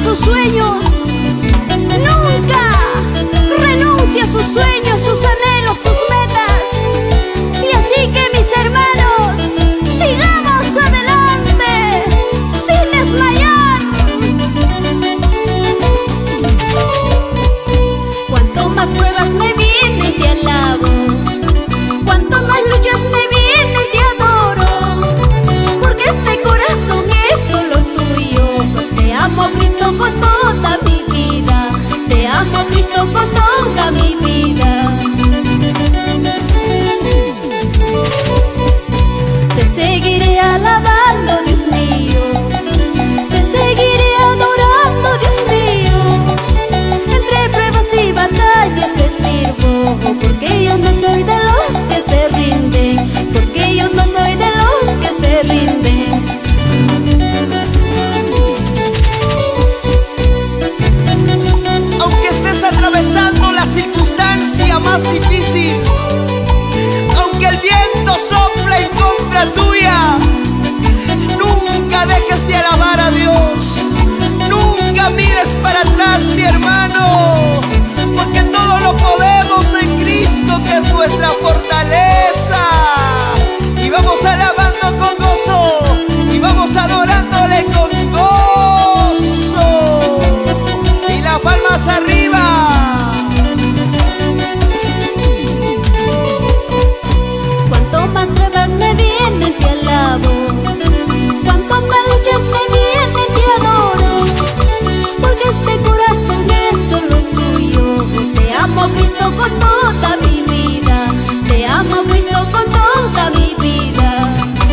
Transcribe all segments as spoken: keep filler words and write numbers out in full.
sus sueños, nunca renuncia a sus sueños, sus anhelos, sus metas. Y así que mis hermanos, sigamos adelante sin desmayar. Cuanto más pruebas me vienen, te alabo. Cuanto más luchas me vienen, te adoro. Porque este corazón es solo tuyo. Te amo, Cristo, con toda mi vida. Te amo, Cristo, con toda mi vida. Te seguiré alabando, Dios mío. Te seguiré adorando, Dios mío. Entre pruebas y batallas te sirvo. Porque yo no soy de los que se rinden. Porque yo no soy de los que se rinden. Aunque estés atravesando la circunstancia más difícil, aunque el viento sopla en contra tuya, nunca dejes de alabar a Dios. Nunca mires para atrás, mi hermano, porque todo lo podemos en Cristo, que es nuestra fortaleza. Y vamos alabando con gozo, y vamos adorándole con gozo. Y las palmas arriba. Cuanto más pruebas me vienen, te alabo. Cuanto más luchas me vienen, te adoro. Porque este corazón es solo tuyo. Te amo, Cristo, con toda mi vida. Te amo, Cristo, con toda mi vida.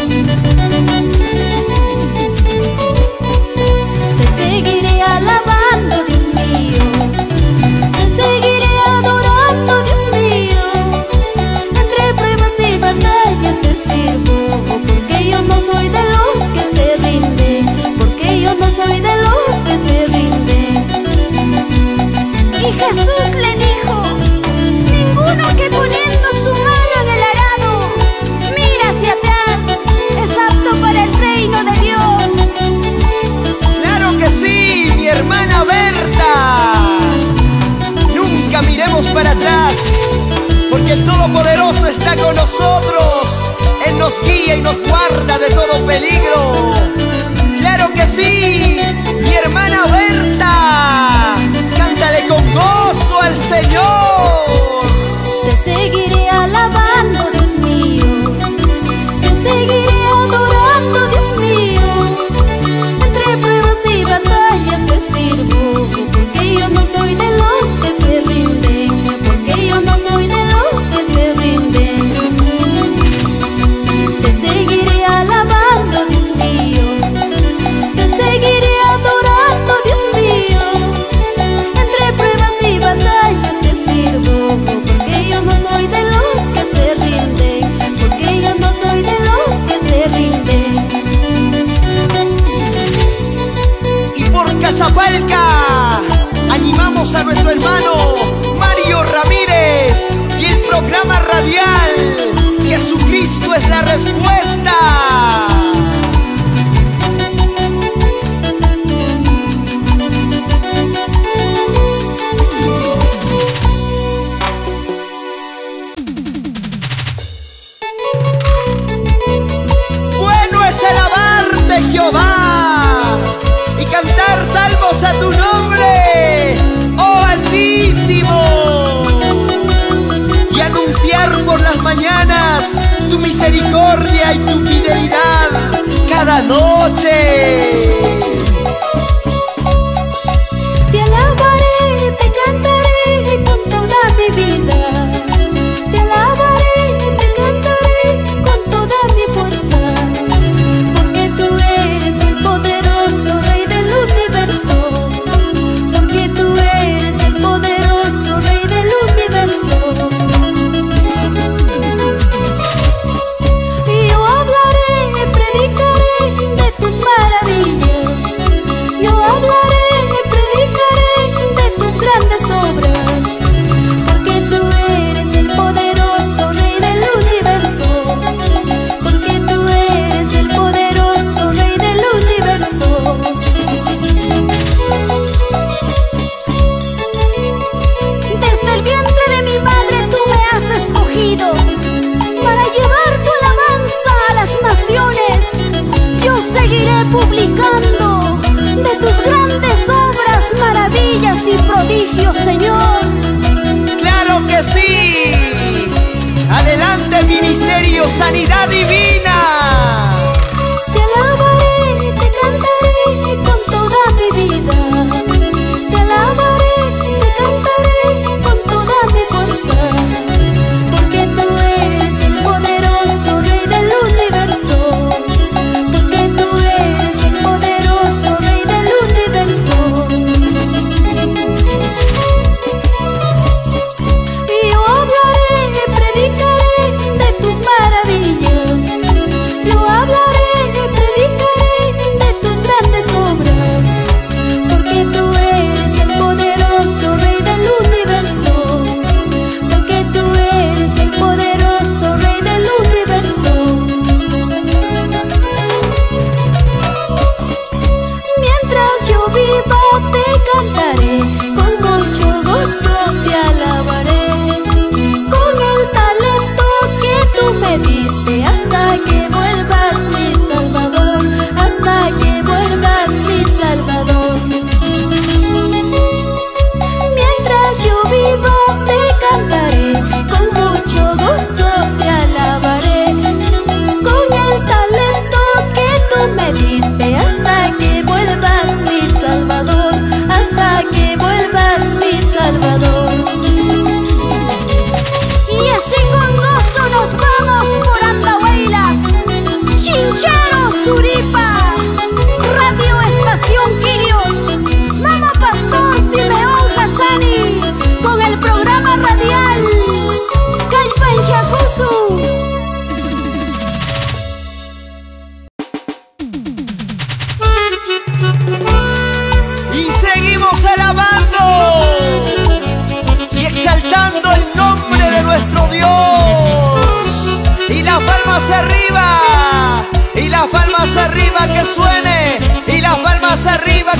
Te seguiré alabando, Dios mío. Te seguiré adorando, Dios mío. Entre pruebas y batallas te sirvo. Porque yo no soy de los que se rinden. Porque yo no soy de los que se rinden. Y Jesús le dijo: ninguno que poniendo su mano en el arado mira hacia atrás es apto para el reino de Dios. Claro que sí, mi hermana Berta. Nunca miremos para atrás, porque el Todopoderoso está con nosotros. Él nos guía y nos guarda de todo peligro. Claro que sí, mi hermana Berta. Cántale con gozo al Señor. Te seguiré alabando, Dios mío. Te seguiré adorando, Dios mío. Entre pruebas y batallas te sirvo. Porque yo no soy de los que se rinden. Porque yo no soy de los que se rinden. Te seguiré alabando, Dios mío. Te seguiré adorando, Dios mío. Entre pruebas y batallas te sirvo. Porque yo no soy de los que se rinden. Porque yo no soy de los que se rinden. Y por Casapalca animamos a nuestro hermano Mario Ramírez y el programa radial Jesucristo es la respuesta. Bueno es alabarte, Jehová, y cantar salmos a tu nombre, oh Altísimo, y anunciar por las mañanas tu misericordia y tu fidelidad.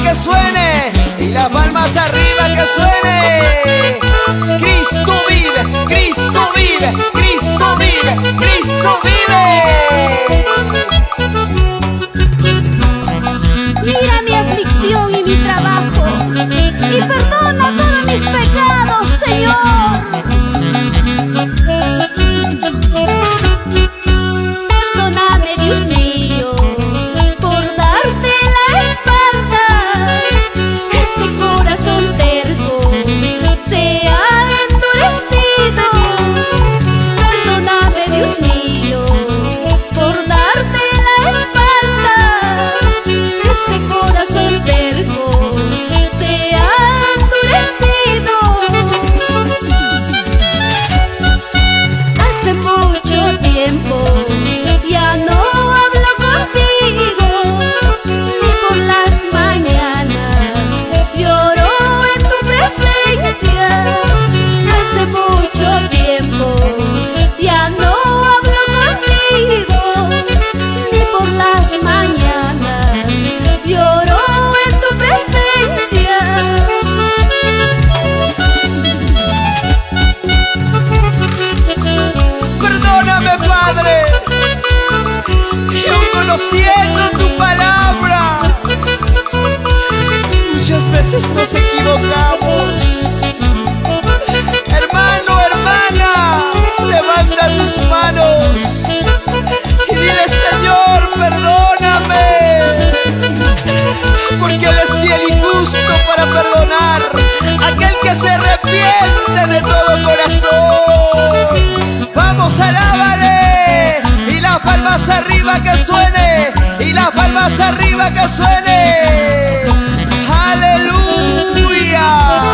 que suene y las palmas arriba que suene. Cristo vive, Cristo vive, Cristo vive, Cristo vive. Mira mi aflicción y mi trabajo y perdona todos mis pecados, Señor. Perdóname, Dios mío, por darte la espalda. Este corazón terco se ha endurecido. Perdóname, Dios mío, por darte la espalda. Este corazón terco se ha endurecido. Hace mucho tiempo ya no hablo contigo, ni por las mañanas lloro en tu presencia. Hace mucho tiempo ya no hablo contigo, ni por las mañanas lloro en tu presencia. Perdóname, Padre, que aún conociendo tu palabra muchas veces nos equivocamos. Hermano, hermana, levanta tus manos y dile: Señor, perdóname, porque Él es fiel y justo para perdonar a aquel que se arrepiente de todo corazón. Vamos, alábale, y las palmas arriba que suene, y las palmas arriba que suene. Aleluya.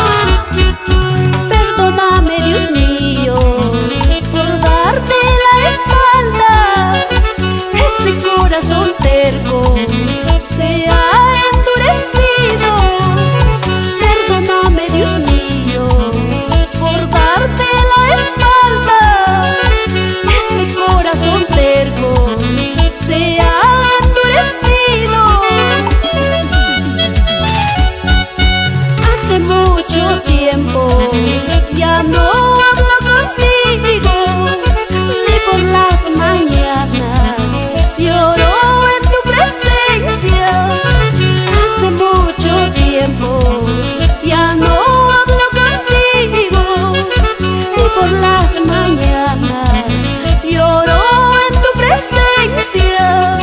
Perdóname, Dios mío, por darte la espalda. Este corazón terco se ha endurecido. Perdóname, Dios mío, por darte la espalda. Este corazón terco se ha endurecido. Hace mucho tiempo ya no hablo contigo, ni por las mañanas lloro en tu presencia. Hace mucho tiempo ya no hablo contigo, ni por las mañanas lloro en tu presencia.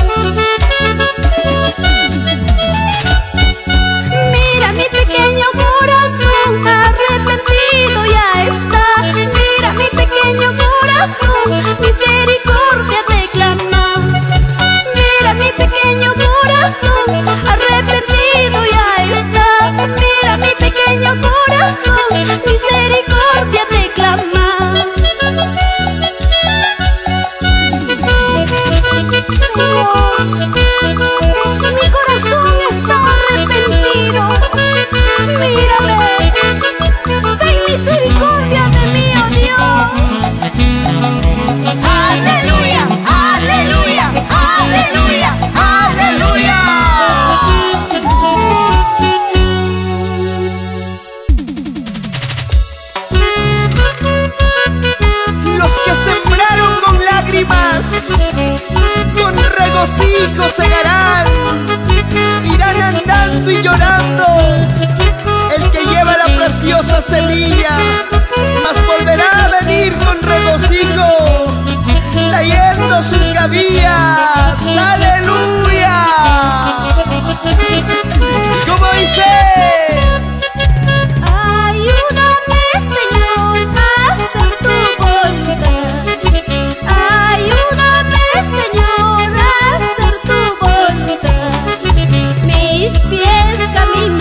Mira mi pequeño corazón, arrepentido ya está. Mira mi pequeño corazón, misericordia te clama. Mira mi pequeño corazón, arrepentido ya está. Mira mi pequeño corazón, misericordia te clama. Mi corazón está arrepentido. Mírame, ten misericordia de mí, oh Dios. Aleluya, aleluya, aleluya, aleluya. Los que sembraron con lágrimas, con regocijo segarán. Irán andando y llorando el que lleva la preciosa semilla, mas volverá a venir con regocijo, trayendo sus gavillas. ¡Aleluya! Como dice: Ayúdame, Señor, a hacer tu voluntad. Ayúdame, Señor, a hacer tu voluntad. Mis pies caminan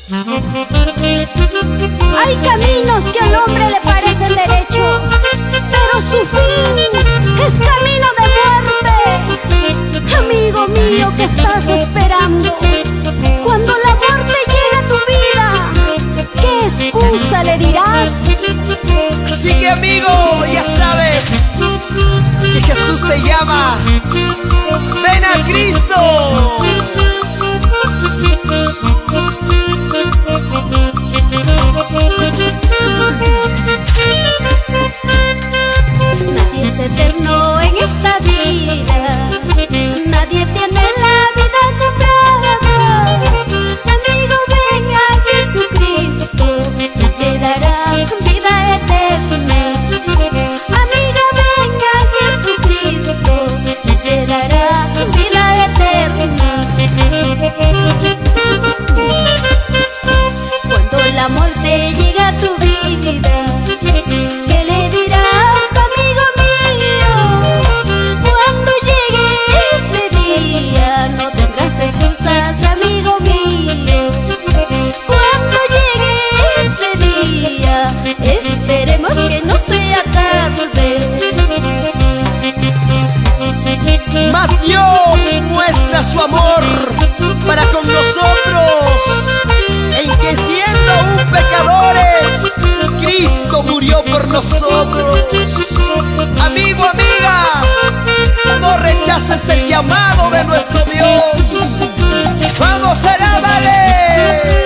Hay caminos que al hombre le parecen derecho, pero su fin es camino de muerte. Amigo mío, ¿qué estás esperando? Cuando la muerte llegue a tu vida, ¿qué excusa le dirás? Así que amigo, ya sabes que Jesús te llama. ¡Ven a Cristo! Nadie es eterno en esta vida, nadie tiene la vida comprada. Amigo, ven a Jesucristo, Él te dará vida eterna. Amiga, ven a Jesucristo, Él te dará vida eterna. Cuando la muerte llega a tu vida, ¿qué le dirás, amigo mío? Cuando llegue ese día, no tendrás excusas, amigo mío. Cuando llegue ese día, esperemos que no sea tarde. Mas Dios muestra su amor para con nosotros, en que siendo aún pecadores, Cristo murió por nosotros. Amigo, amiga, no rechaces el llamado de nuestro Dios. ¡Vamos, alábale!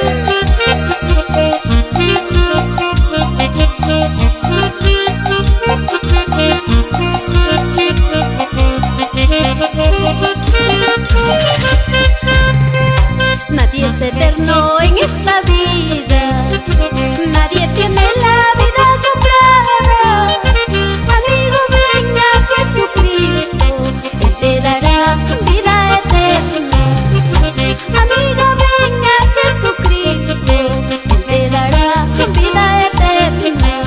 Nadie es eterno en esta vida, nadie tiene la vida comprada. Amigo, ven a Jesucristo, Él te dará vida eterna. Amiga, ven a Jesucristo, Él te dará vida eterna.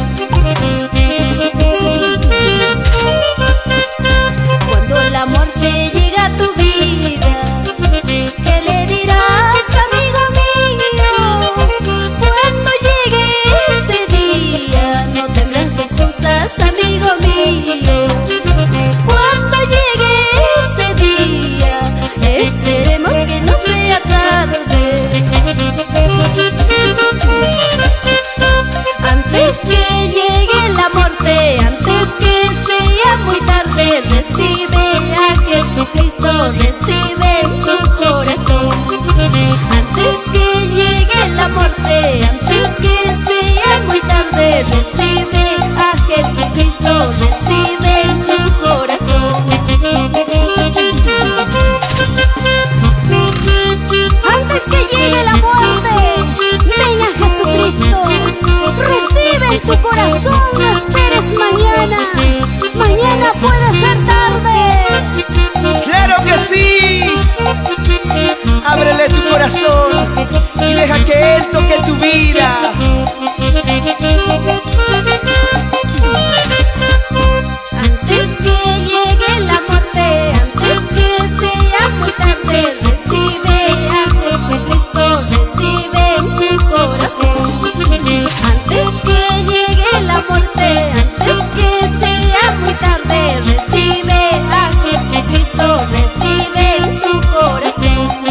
Cuando la muerte llega a tu vida, ¿qué le dirás, amigo mío? Cuando llegue ese día, no tendrás excusas, amigo mío. Cuando llegue ese día, esperemos que no sea tarde. Antes que llegue la muerte, antes que sea muy tarde, recibe a Jesucristo, recibe en tu corazón. Antes que llegue la muerte, antes que sea muy tarde, recibe a Jesucristo, recibe en tu corazón. Antes que llegue la muerte, ven a Jesucristo, recibe en tu corazón, no esperes mañana, mañana puede ser tarde. ¡Claro que sí! Ábrele tu corazón y deja que Él toque tu vida. Antes que llegue la muerte, antes que sea muy tarde, recibe a Jesucristo, recibe en tu corazón. Antes que llegue la muerte, antes que sea muy tarde, recibe a Jesucristo, recibe en tu corazón.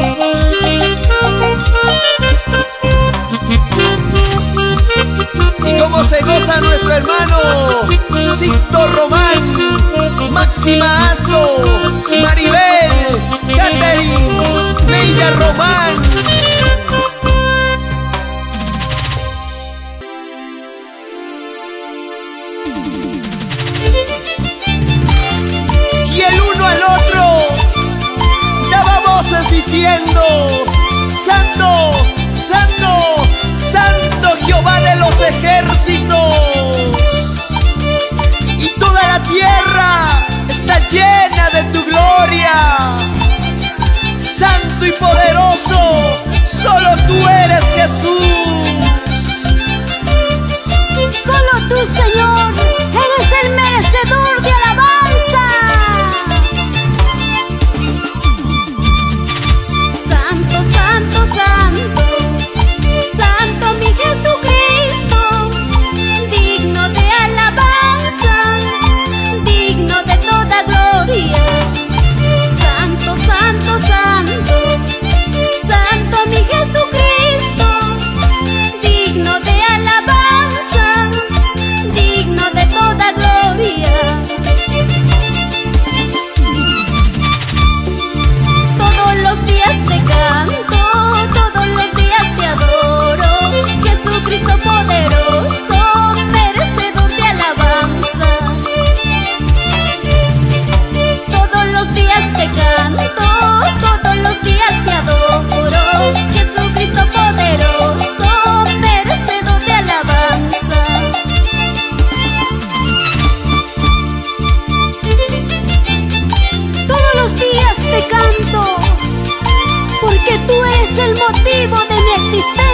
Y cómo se goza nuestro hermano Sixto Román, Máxima Asto, Maribel, Catherine, Leila Román. Y el uno al otro daba voces diciendo: Santo, Santo, Santo Jehová de los ejércitos. Y toda la tierra está llena de tu gloria. Santo y poderoso, solo tú eres Jesús. Solo tú, Señor, eres el merecedor de alabanza. Santo, santo, santo,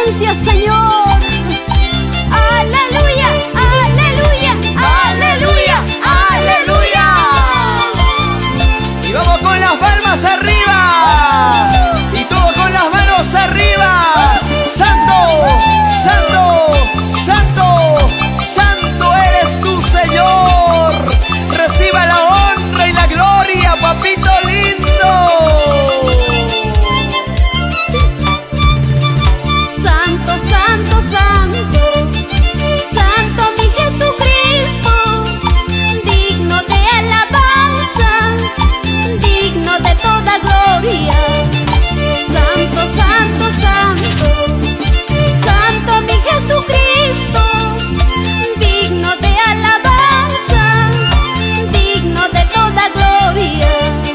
presencia, Señor. Aleluya, aleluya, aleluya, aleluya. Y vamos con las palmas arriba. Y todo con las manos arriba. Santo, santo, santo, santo eres tú, Señor. Reciba la honra y la gloria, papito lindo. Santo, santo, santo, santo mi Jesucristo, digno de alabanza, digno de toda gloria. Santo, santo, santo, santo mi Jesucristo, digno de alabanza, digno de toda gloria.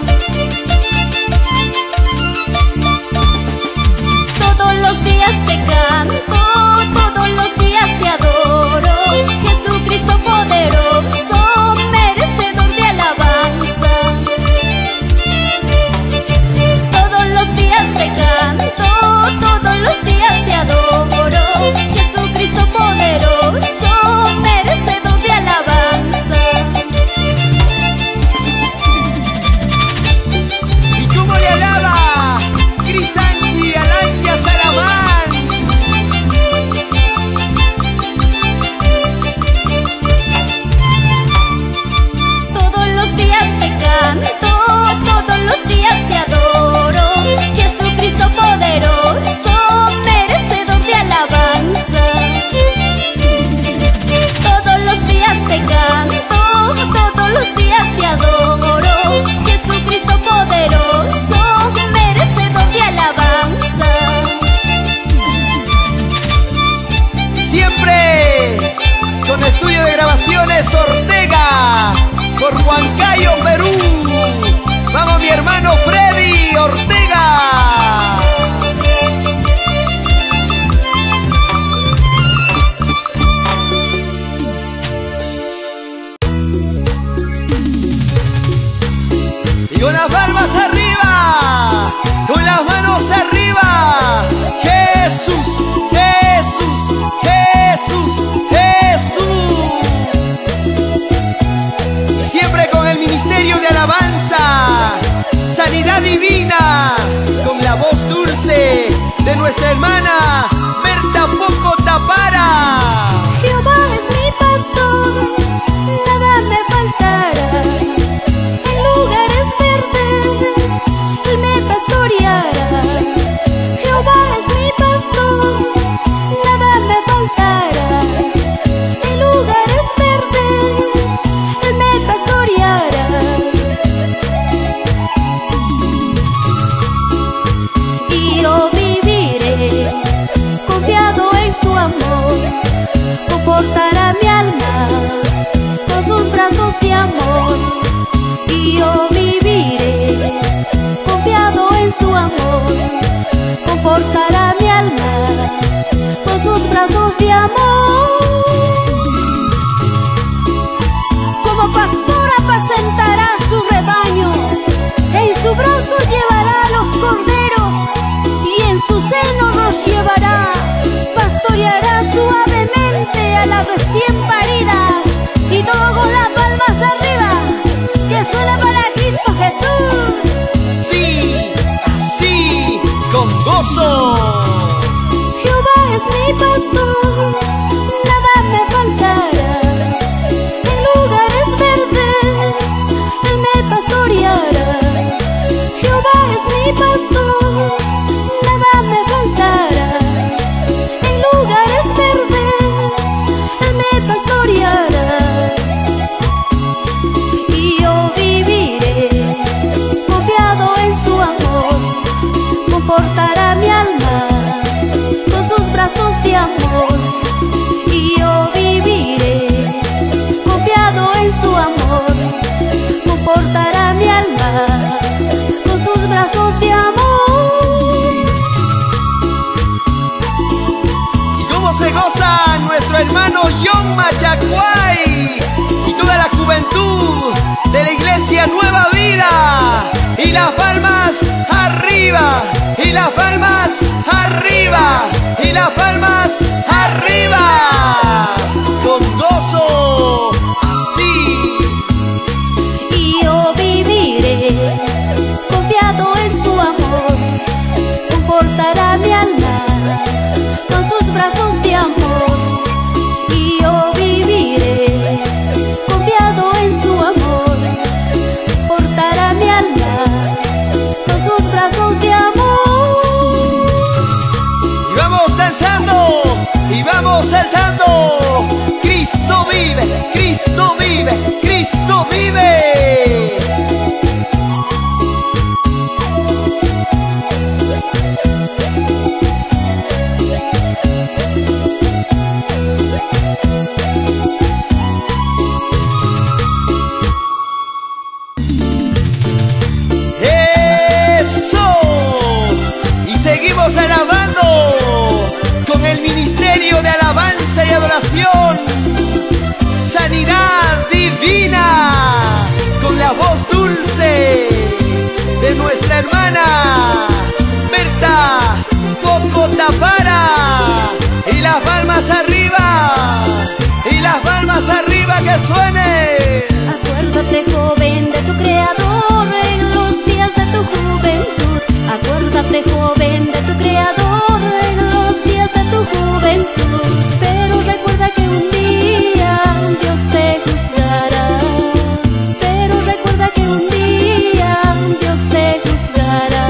Todos los días te canto, todos los días te adoro, Jesucristo poderoso, merecedor de alabanza. Todos los días te canto, todos los días te adoro, Jesucristo poderoso, merecedor de alabanza. ¿Y cómo le alaba Crisanti Alandia Salamán? Todos los días te canto, todos los días te adoro, Jesucristo poderoso, merecedor de alabanza. Todos los días te canto, todos los días te adoro, Jesucristo poderoso, merecedor de alabanza. Siempre con estudio de grabaciones Ortega, por Huancayo, Perú. Vamos, mi hermano Freddy Ortega. Y con las palmas arriba, con las manos arriba. Jesús, Jesús, Jesús, Jesús. Y siempre con el ministerio de alabanza, sanidad divina, con la voz dulce de nuestra hermana Berta Poco Tapara. Jehová es mi pastor, nada me faltará. En lugares verdes, Él me pastoreará. Jehová es mi pastor, nada me faltará. En lugares verdes, Él me pastoreará. Y yo viviré confiado en su amor, confortará mi alma con sus brazos de amor. Y yo viviré confiado en su amor, confortará mi alma con sus brazos de amor. Como pastor apacentará su rebaño, en su brazo llevará los corderos y en su seno los llevará. Pastoreará suavemente a las recién paridas, y todo con las palmas arriba, que suena para Cristo Jesús. Sí, así, con gozo. Jehová es mi pastor, nada me faltará. En lugares verdes, Él me pastoreará. Jehová es mi pastor, nada me faltará. En lugares verdes, Él me pastoreará. Y yo viviré confiado en su amor, confortará mi alma con sus brazos de amor. Y yo viviré confiado en su amor, confortará mi alma con sus brazos de amor. ¿Y cómo se goza nuestro hermano John Machacuay y toda la juventud de la iglesia Nueva Vida? Y las palmas arriba, y las palmas arriba, y las palmas hermana Berta Poco Tapara. Y las palmas arriba, y las palmas arriba que suene. Acuérdate, joven, de tu creador en los días de tu juventud. Acuérdate, joven, de tu creador en los días de tu juventud. Pero recuerda que un día Dios te juzgará. Pero recuerda que un día Dios te juzgará.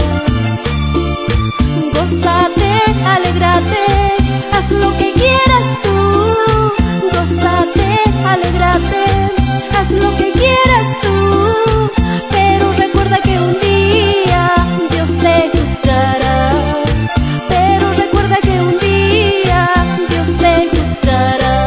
Gózate, alégrate, haz lo que quieras tú. Gózate, alégrate, haz lo que quieras tú. Pero recuerda que un día Dios te juzgará. Pero recuerda que un día Dios te juzgará.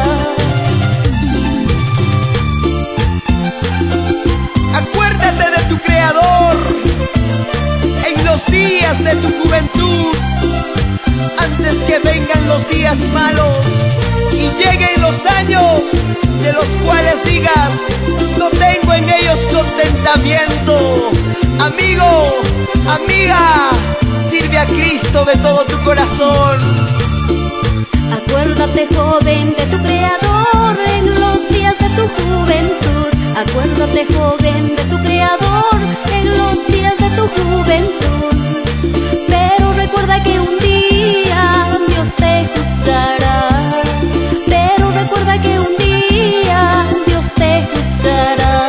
Acuérdate de tu creador en los días de tu juventud, antes que vengan los días malos y lleguen los años de los cuales digas: no tengo en ellos contentamiento. Amigo, amiga, sirve a Cristo de todo tu corazón. Acuérdate, joven, de tu creador en los días de tu juventud. Acuérdate, joven, de tu creador en los días de tu juventud. Pero recuerda que un día Dios te juzgará. Pero recuerda que un día Dios te juzgará.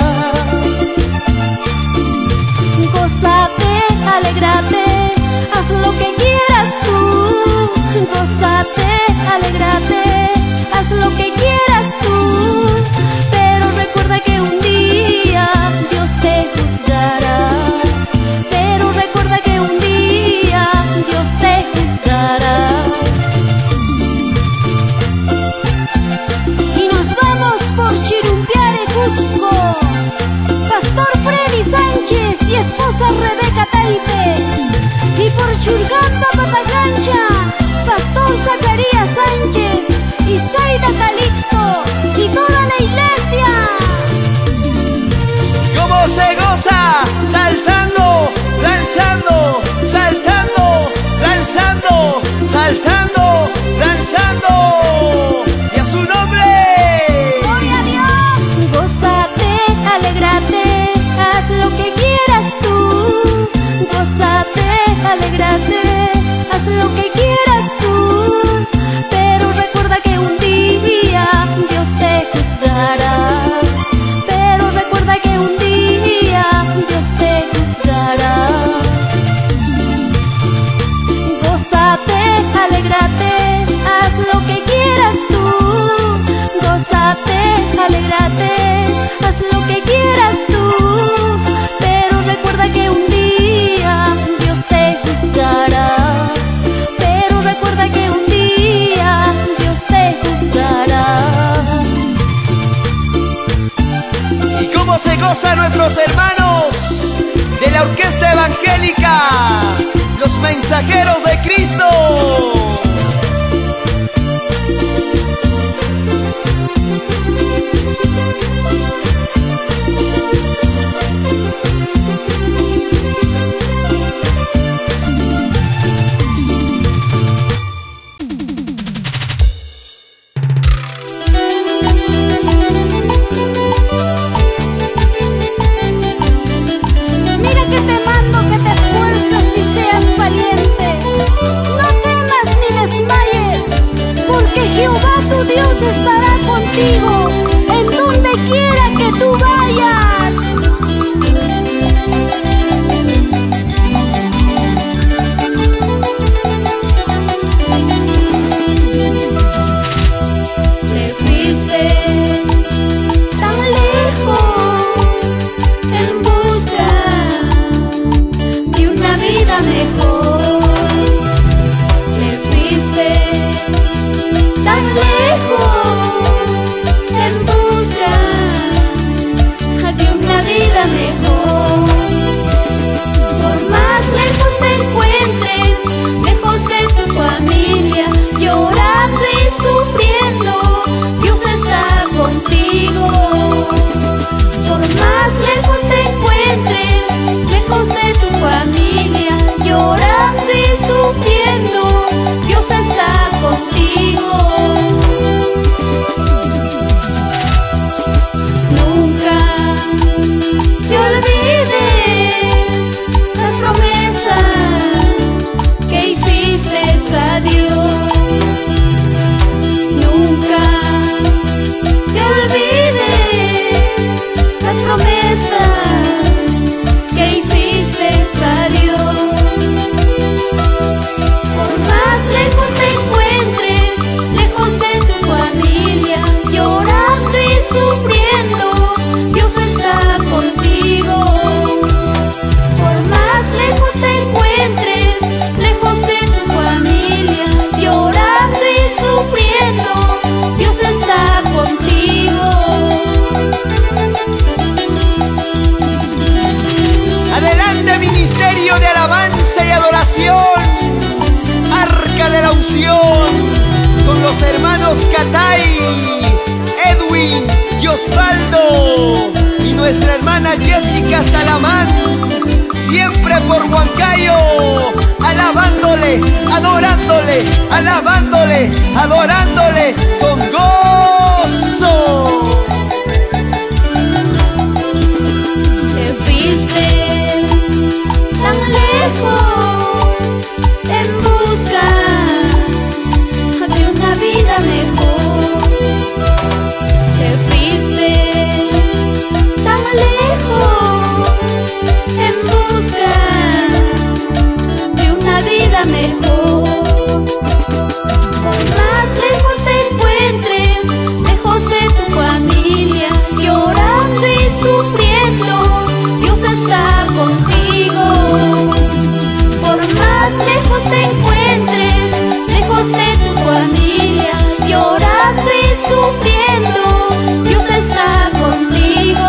Gózate, alégrate, haz lo que quieras tú. Gózate, alégrate, haz lo que quieras tú. Pero recuerda que un día Dios te juzgará. Pero recuerda que un día Dios te juzgará. Y nos vamos por Chirumpiare, Cusco. Pastor Freddy Sánchez y esposa Rebeca Taipe. Y por Churgamba, Patacancha, Pastor Zacarías Sánchez y Zaida Calixto y toda la iglesia. ¿Cómo se goza? Saltando, danzando, saltando, danzando, saltando, danzando. Y a su nombre. ¡Gloria a Dios! Gózate, alégrate, haz lo que quieras tú. Gózate, alégrate, haz lo que quieras tú. Pero recuerda que un día Dios te juzgará. Pero recuerda que un día Dios te juzgará. Gózate, alégrate, haz lo que quieras tú. Gózate, alégrate, haz lo que quieras tú. Pero recuerda que un día Dios te juzgará. Pero recuerda que un día Dios te juzgará. ¿Y cómo se gozan nuestros hermanos de la orquesta evangélica, los mensajeros de Cristo? Mira que te mando que te esfuerces y seas valiente. No te hermanos Catay, Edwin y Osvaldo, y nuestra hermana Jessica Salamán, siempre por Huancayo, alabándole, adorándole, alabándole, adorándole con gozo. Te fuiste tan lejos en busca de una vida mejor. Te fuiste tan lejos en busca de una vida mejor. Por más lejos te encuentres, lejos de tu familia, llorando y sufriendo, Dios está contigo. Por más lejos te encuentres, lejos de tu familia, llorando y sufriendo, Dios está contigo.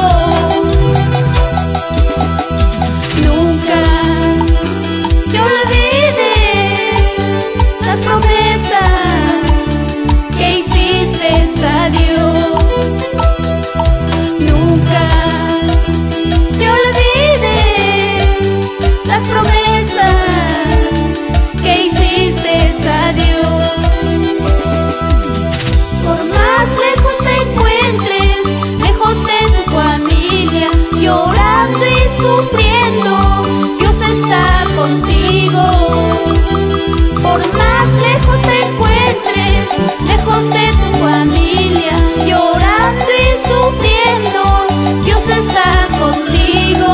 Nunca te olvides las promesas que hiciste a Dios. Nunca te olvides las promesas que hiciste a Dios. Por más lejos te encuentres, lejos de tu familia, llorando y sufriendo, Dios está contigo. Por más lejos te encuentres, lejos de tu familia, llorando y sufriendo, Dios está contigo.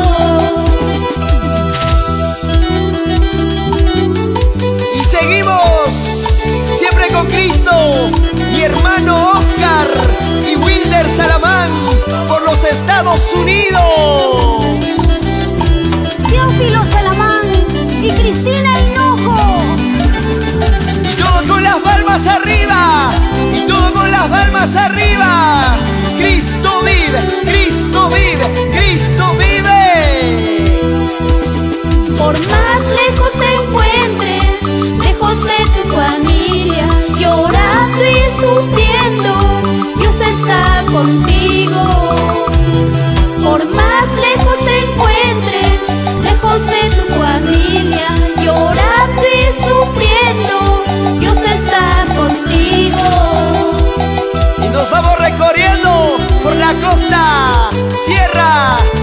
Y seguimos siempre con Cristo, mi hermano Oscar y Wilder Salamán por los Estados Unidos. Teófilo Salamán y Cristina Hinojo. Y todo con las palmas arriba, y todo con las palmas arriba. Cristo vive, Cristo vive, Cristo vive. Por más lejos te encuentres, lejos de tu familia, llorando y sufriendo, Dios está contigo. Por más lejos te encuentres, lejos de tu familia, llorando y sufriendo, Dios está contigo. Y nos vamos recorriendo por la costa, sierra,